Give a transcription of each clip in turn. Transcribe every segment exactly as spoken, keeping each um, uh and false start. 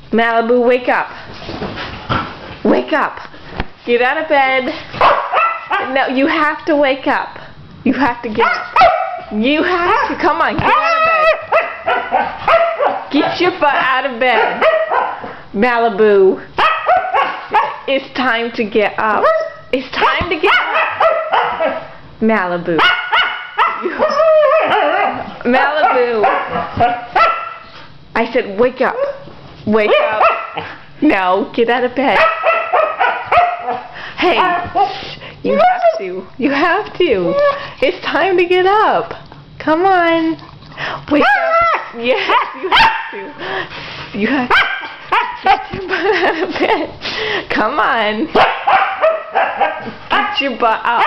Malibu, wake up. Wake up. Get out of bed. No, you have to wake up. You have to get up. You have to. Come on, get out of bed. Get your butt out of bed. Malibu. It's time to get up. It's time to get up. Malibu. Malibu. I said wake up. Wake up. No, get out of bed. Hey, you have to. You have to. It's time to get up. Come on. Wake up. Yes, you have to. You have to. Get your butt out of bed. Come on. Get your butt up.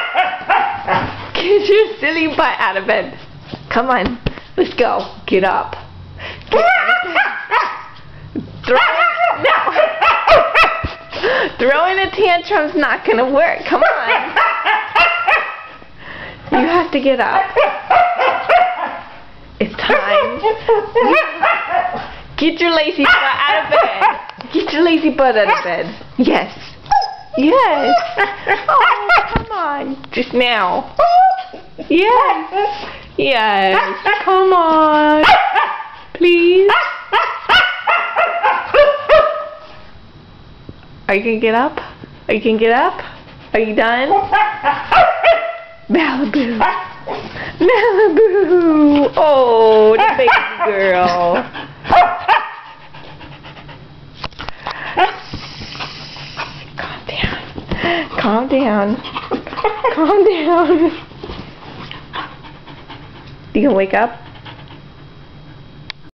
Get your silly butt out of bed. Come on. Let's go. Get up. Get out of bed. Throw it. No. Throwing a tantrum's not going to work. Come on. You have to get up. It's time. Get your lazy butt out of bed. Get your lazy butt out of bed. Yes. Yes. Oh, come on. Just now. Yes. Yes. Come on. Please. Are you going to get up? Are you going to get up? Are you done? Malibu. Malibu. Oh, the baby girl. Calm down. Calm down. Calm down. You gonna wake up?